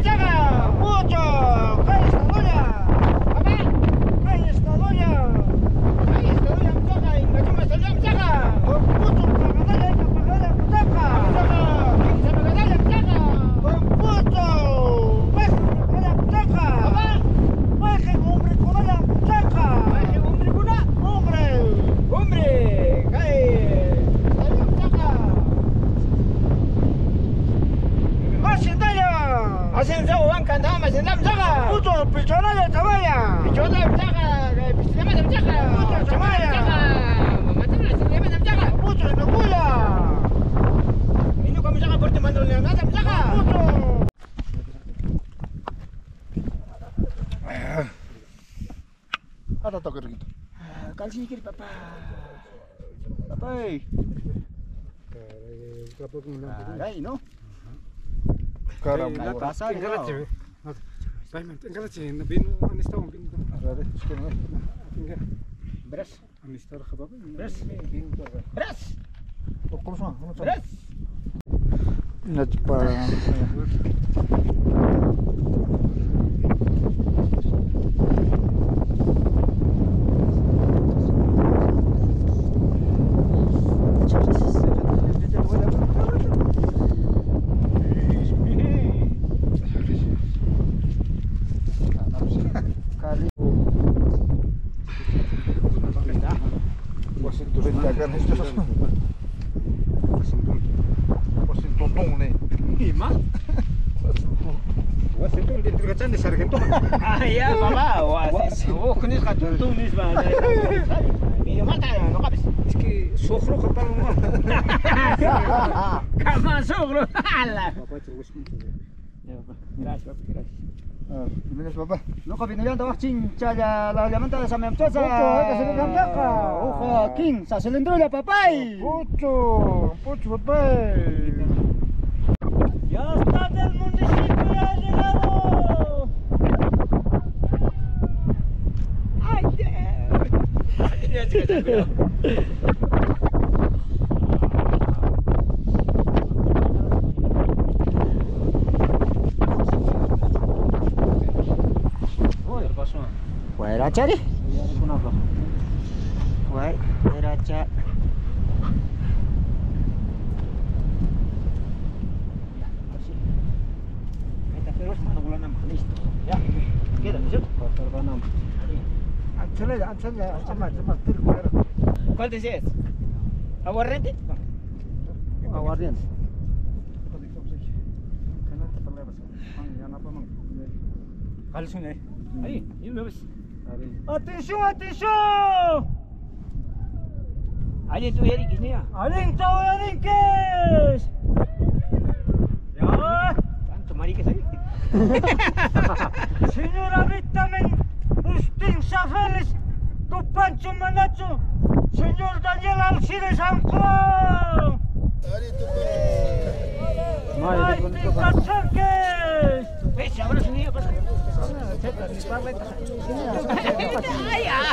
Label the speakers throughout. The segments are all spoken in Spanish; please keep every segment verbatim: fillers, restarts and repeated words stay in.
Speaker 1: Chaga! Mucho! ¡Calle Estadoya! ¿Papá? ¡Calle Estadoya! ¡Calle Estadoya, Chaga! ¡Ingachuma Estadoya, Chaga! ¡Con puto! ¡Pagadalla, esa pagadalla, Chaga! ¡Chaga! ¡Quince pagadalla, Chaga! ¡Con puto! ¡Baje, pagadalla, Chaga! ¿Papá? ¡Baje, hombre, pagadalla, Chaga! ¡Baje, hombre, una! ¡Hombre! ¡Hombre! ¡Calle! Asen jauh angkat nama asen lam jaga. Puto pichona ya chamaya. Pichona jaga, pichona lam jaga. Puto chamaya. Mama tu lah sini lam jaga. Puto itu gula. Ini kamu jaga berarti mandul yang lam jaga. Puto. Ada tak gitu? Kali sini kiri papa. Papa. Berapa bulan? Rai no. Caramba, pasa
Speaker 2: engalache. Vai, man, engalache, na bin anista um bin.
Speaker 1: Arare, skema.
Speaker 2: Inga.
Speaker 1: Bras,
Speaker 2: Anista khabab.
Speaker 1: bras. Bras. Como são? Como são?
Speaker 2: Bras.
Speaker 1: Inat pa. Kan itu Wasin totong nih.
Speaker 2: Ima? Wasin totong di dekat di sargento.
Speaker 3: Ah iya, Mama. Wasin. Oh, kunis ka totong nis ba. Ini mata ya, no kabis.
Speaker 2: Iski sokro kapal mo.
Speaker 3: Kama sokro. Allah.
Speaker 2: Papa terus mo.
Speaker 3: Ya, Papa. Gracias, Papa. Gracias.
Speaker 1: Ah, bilas papa.
Speaker 4: No ka binigyan tawag cinca ya la llamanta sa memcha sa.
Speaker 1: Puto, kasi nagkamda ka.
Speaker 4: Ojo, king sa silindro la papay.
Speaker 1: Puto, puto papay.
Speaker 4: Ya está del municipio ya ha llegado.
Speaker 3: Ay, ya. Ya, ya,
Speaker 4: Wah, raca nih. Wah, raca.
Speaker 3: Kita terus mana bulan enam. Listo. Ya. Kita masuk.
Speaker 2: Korban enam.
Speaker 1: Anchale, anchale, sama, sama, terkuat.
Speaker 3: ¿Cuál decías? ¿Aguardiente?
Speaker 4: Aguardiente.
Speaker 3: Kali sini. Aí, ini bebas.
Speaker 4: Atención, atención.
Speaker 3: Aja tu hari kisnya.
Speaker 4: Aling tahu aling kes.
Speaker 3: Ya. Tanto mari ke sini.
Speaker 4: Señora Vitamin, Ustin Safeles, tu Pancho Manacho, señor Daniel Alcides Juan. Ay, tu Cachaques.
Speaker 3: Ves, ahora sini apa? Ay, ya.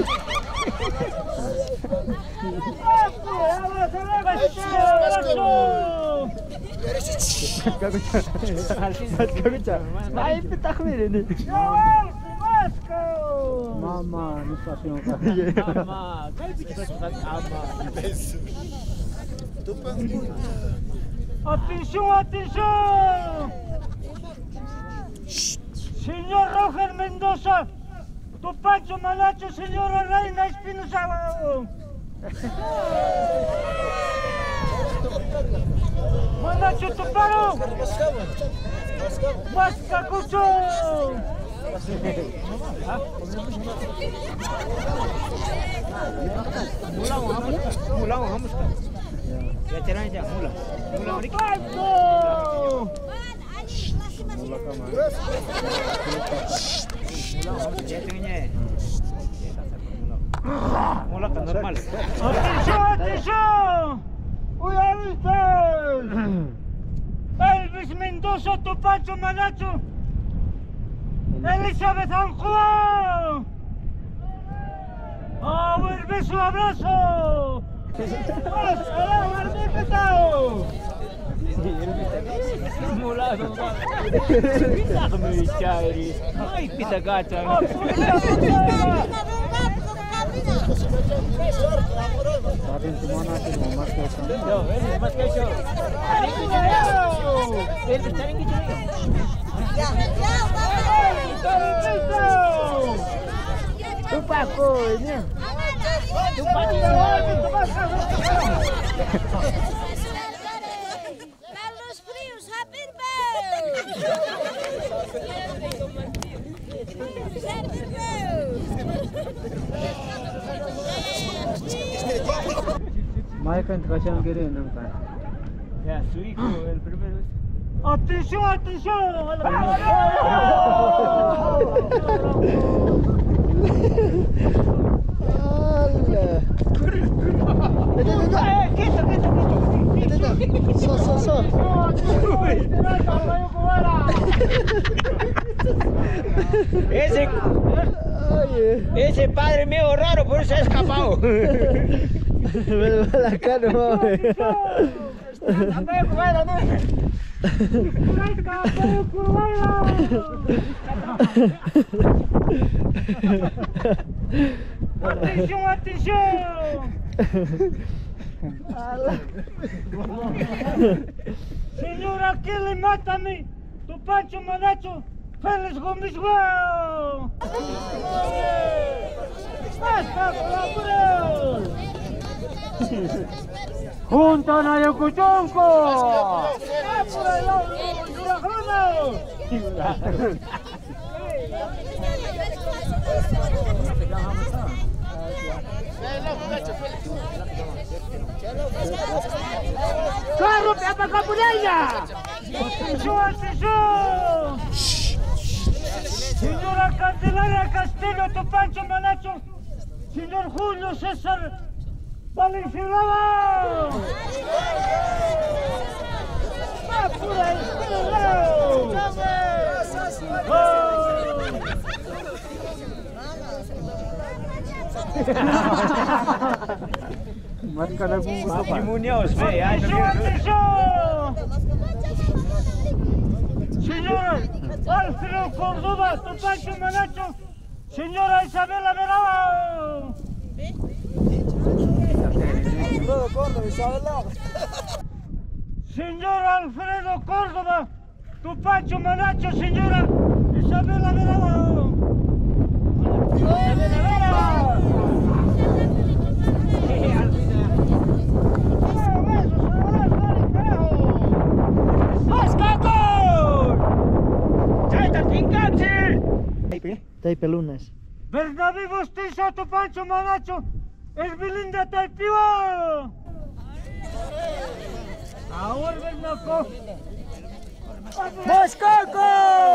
Speaker 4: Ay, petak ini.
Speaker 2: Mama, ni passion ka.
Speaker 3: Mama, kau bicara soal ama.
Speaker 4: Atención, atención. Señor Roger Mendoza, tu Pancho Manacho, señora Reina Espinosa. Manacho tu paro. Mascacucho.
Speaker 3: Mula hamus, mula hamus. Ya cerai aja, mula. Mula mari.
Speaker 2: Mula ka man.
Speaker 3: Mula kan normal.
Speaker 4: Atención, atención. Uy, ¿viste? Elvis Mendoza, tu Pancho Manacho. Elizabeth San Juan. ¡Ah, un beso, abrazo! ¡Hola, Martín Petao!
Speaker 3: Simulado. Pita kami cari. Ay, pita gacha.
Speaker 2: Sabi semua natin mo mas kaso.
Speaker 3: Yo, ini mas kaso. Tarik kita yo. Ini tarik kita yo.
Speaker 5: Ya, ya,
Speaker 3: Lupa ko ini. Lupa di
Speaker 5: Carlos Frios, happy birthday!
Speaker 2: Mai când așa îngherie nu ca.
Speaker 3: Ya, su hijo, el primero.
Speaker 4: Atención, atención.
Speaker 3: Eh, quieto, quieto, quieto.
Speaker 2: So so so.
Speaker 3: Ese, ese padre mío raro, por eso ha escapado.
Speaker 2: Me va la cara, mami.
Speaker 4: Atención, atención. Señora, ¿qué le mata a mí? Tu Pancho Manacho, Félix Gómez Guau. ¡Hasta colaborar! ¡Juntan a Yocuchonco! ¡Ah, por el lado de Yurajano! ¡Carro, para Capuleña! ¡Atención, atención! Señora Candelaria Castillo, tu Pancho Manacho, señor Julio César Valenzuela. ¡Ah, por ahí, por el lado!
Speaker 2: Marca la bomba.
Speaker 3: Matrimonios, ve, ay, no
Speaker 4: ¡Atención,
Speaker 3: quiero.
Speaker 4: atención! Señora Alfredo Córdoba, tu Pancho Manacho, señora Isabela Verao. Señor Alfredo Córdoba, tu Pancho Manacho, señora Isabela Verao. Isabela Verao.
Speaker 2: Taipe lunes.
Speaker 4: Bernabé Bostizo, tu Pancho Manacho, es Belinda Taipiwa. Ahora Bernaco. ¡Moscoco!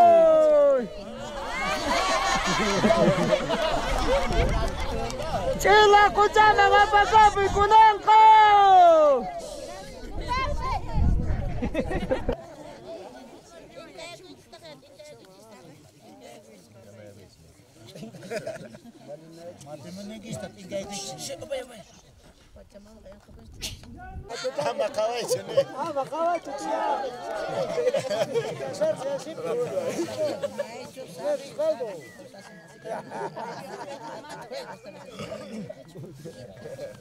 Speaker 4: ¡Chila, escúchame, va para acá, Picunanco!
Speaker 6: Ama kawaii ne?
Speaker 1: Ama kawaii tia. Sasa sipo. Yes, kaldo.